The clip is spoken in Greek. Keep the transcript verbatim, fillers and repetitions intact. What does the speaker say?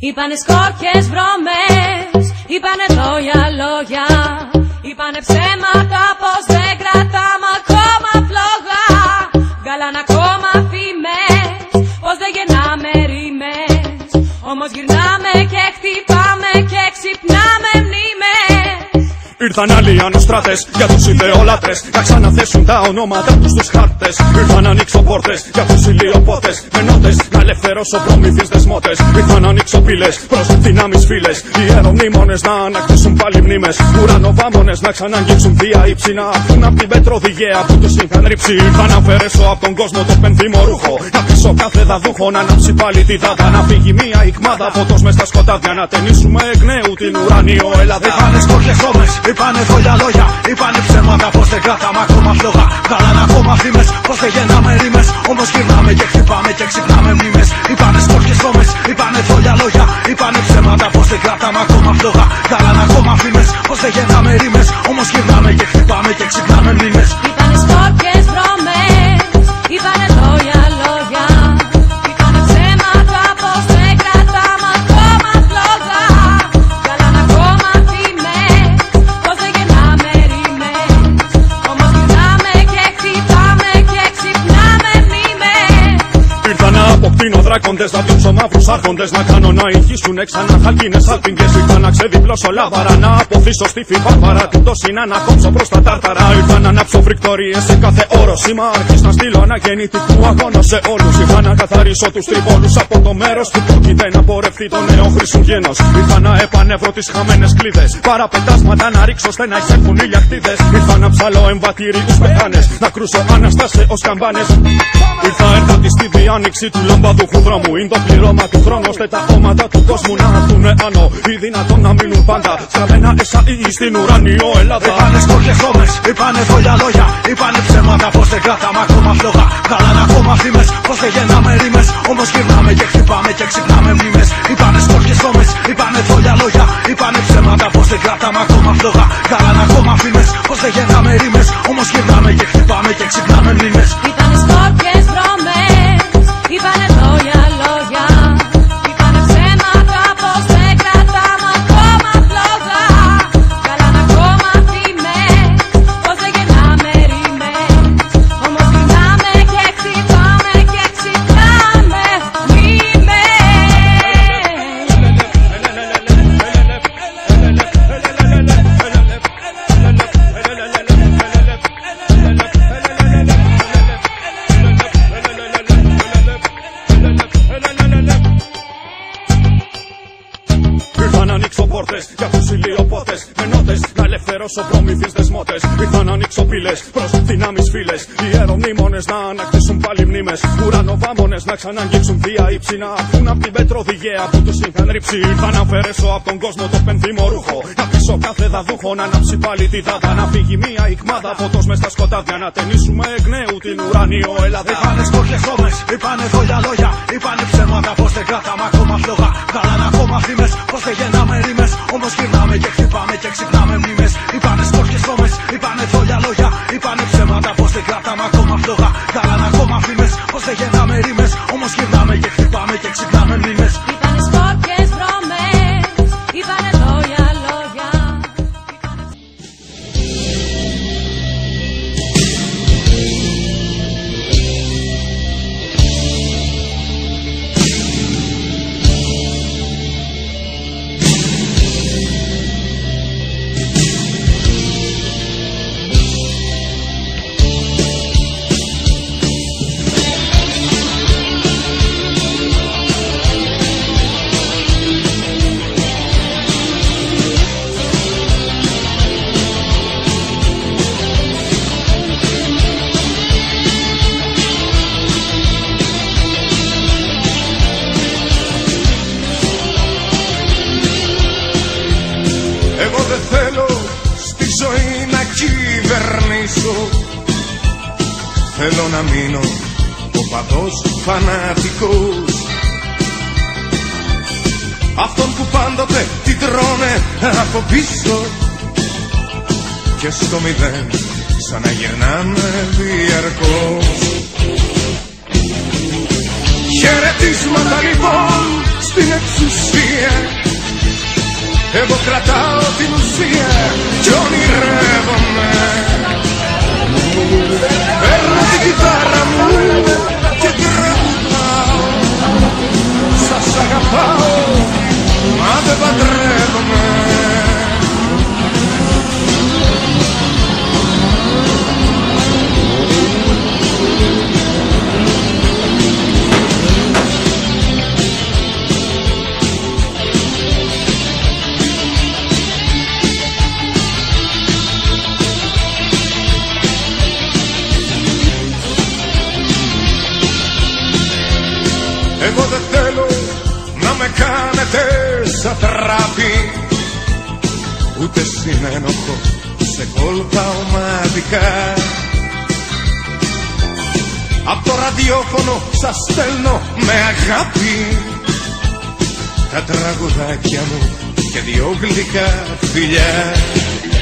Είπανε σκόρπιες βρώμες, είπανε λόγια λόγια, είπανε ψέματα πως δεν κρατάμε ακόμα φλόγα. Βγάλαν ακόμα φήμες, πως δεν γεννάμε ρήμες, όμως γυρνάμε και χτυπάμε και ξυπνάμε μνήμες. Ήρθαν άλλοι ανοστράτες για τους ιδεολάτρες να ξαναθέσουν τα ονόματα τους στους χάρτες. Ήρθαν να ανοίξω πόρτες για τους ηλιοπότες με νότες, να ελευθερώσω προμηθείς δεσμότες. Ήρθαν να ανοίξω πύλες προς δυνάμεις φίλες, οι ιερομνήμονες να ανακτήσουν πάλι μνήμες. Ουρανοβάμονες να ξαναγγίξουν βία ύψη, να έρθουν απ' την πετροδιγαία που τους είχαν ρίψει. Ήρθαν να αφαιρέσω απ' τον κόσμο το πενθήμο ρούχο, να πείσω κάθε δαδούχο να ανάψει πάλι τη δάδα. Να φύγει μία ικμάδα φωτός μες στα σκοτάδια, να ταινίσουμε εκ νέου την ουράνιο Ελλάδα. Είπανε σκόρπιες βρώμες, είπανε δόλια λόγια, είπανε ψέματα πως δεν κρατάμε ακόμα φλόγα. Βγάλαν ακόμα φήμες πως δεν γεννάμε ρήμες, όμως γυρνάμε και χτυπάμε και ξυπνάμε μνήμες. Είπανε σκόρπιες βρώμες, είπανε δόλια λόγια, είπανε ψέματα πως δεν κρατάμε ακόμα φλόγα. Βγάλαν ακόμα φήμες πως δεν γεννάμε ρήμες, όμως γυρνάμε και χτυπάμε και ξυπνάμε μνήμες. Είπανε σκόρπιες βρώμες, είπανε λόγια λόγια, είπανε ψέματα πως δεν κρατάμε ακόμα φλόγα. Βγάλαν ακόμα φήμες πως δεν γεννάμε ρήμες, όμως γυρνάμε και χτυπάμε και ξυπνάμε μνήμες. Ήρθαν να αποκτήνω δράκοντες, να διώξω μαύρους άρχοντες, να κάνω να ηχήσουνε ξανά χαλκίνες άλπιγγες. Ήρθαν να ξεδιπλώσω λάβαρα, να αποθήσω στη φιβάρβαρα, την τόση να ανακόψω προς τα τάρταρα. Ήρθαν να ανάψω φρικτορίες σε κάθε όροσημα, αρχής να στείλω αναγεννητικού αγώνα σε όλους. Ήρθαν να καθαρίσω τους τριβόλους από το μέρος που πρόκειται να πορευτεί το νέο χρυσουγένος. Ήρθαν να επανεύρω τις χαμένες κλίδες, παραπετάσματα να ρίξω ώστε να εισέχουν οι λιαχτίδες. Ήρθαν να ψαλώ εμβατήριους πεθάνες, να κρούσω αναστάσεως καμπάνες. Ήρθα έρθα στη διάνοιξη του λαμπαδούχου δρόμου, είναι το πληρώμα του χρόνου ώστε τα όματα του κόσμου να έρθουνε άνω ή δυνατόν να μείνουν πάντα στραμμένα εσαΐ στην ουράνιο Ελλάδα. Είπανε σκόρπιες βρώμες, είπανε δόλια λόγια, είπανε ψέματα πως δεν κρατάμε ακόμα φλόγα. Βγάλαν ακόμα φήμες πως δεν γεννάμε ρήμες, όμως γυρνάμε και χτυπάμε και ξυπνάμε μνήμες. Είπανε σκόρπιες βρώμες, είπανε δόλια λόγια, είπανε ψέματα πως δεν κρατάμε ακόμα φλόγα. Βγάλαν ακόμα φήμες πως δεν γεννάμε ρήμες, όμως γυρνάμε και χτυπάμε και ξυπνάμε μνήμες. Είπανε σκόρπιες βρώμες, είπανε λόγια λόγια, είπανε ψέματα πως δεν κρατάμε ακόμα φλόγα. Βγάλαν ακόμα φήμες πως δεν γεννάμε ρήμες, όμως γυρνάμε και χτυπάμε και ξυπνάμε μνήμες. Ήρθα να ανοίξω πόρτες για τους ηλιοπότες με νότες, να ελευθερώσω προμηθείς δεσμότες. Ήρθα να ανοίξω πύλες προς δυνάμεις φίλες, οι ιερομνήμονες να ανακτήσουν πάλι μνήμες. Ουρανοβάμονες να ξαναγγίξουν βία ύψη, να έρθουν απ' την πετροδιγαία που τους είχαν ρίψει. Ήρθα να αφαιρέσω απ' τον κόσμο το πενθήμο ρούχο, να πείσω κάθε δαδούχο να ανάψει πάλι τη δάδα. Να φύγει μία ικμάδα φωτός μες στα σκοτάδια, να ταινίσουμε εκ νέου την ουράνιο Ελλάδα. Είπανε σκόρπιες βρώμες, είπανε δόλια λόγια, είπανε ψέματα πως δεν κρατάμε ακόμα φλόγα. Βγάλαν ακόμα φήμες πως δεν γεννάμε ρήμες, όμως γυρνάμε και χτυπάμε και ξυπνάμε μνήμες. Είπανε σκόρπιες βρώμες, είπανε δόλια λόγια, είπανε ψέματα πως δεν κρατάμε ακόμα φλόγα. Βγάλαν ακόμα φήμες πως δεν γεννάμε ρήμες, όμως γυρνάμε και χτυπάμε και ξυπνάμε μνήμες. Είπανε σκόρπιες βρώμες, είπανε λόγια λόγια, είπανε... Εγώ δεν θέλω στη ζωή να κυβερνήσω, θέλω να μείνω οπαδός φανατικός, αυτόν που πάντοτε την τρώνε από πίσω και στο μηδέν ξαναγυρνάνε διαρκώς. Χαιρετίσματα λοιπόν στην εξουσία. Εγώ κρατάω την ουσία κι ονειρεύομαι. Παίρνω την κιθάρα μου και τραγουδάω. Σας αγαπάω, μα δεν παντρεύομαι. Εγώ δεν θέλω να με κάνετε σατράπη, ούτε συνένοχο σε κόλπα ομαδικά. Απ' το ραδιόφωνο σας στέλνω με αγάπη τα τραγουδάκια μου και δυο γλυκά φιλιά.